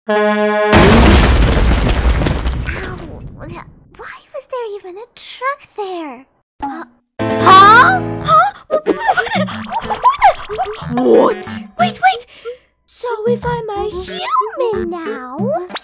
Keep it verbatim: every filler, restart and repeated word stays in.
Why was there even a truck there? Uh, Huh? Huh? What? Wait, wait! So if I'm a human now,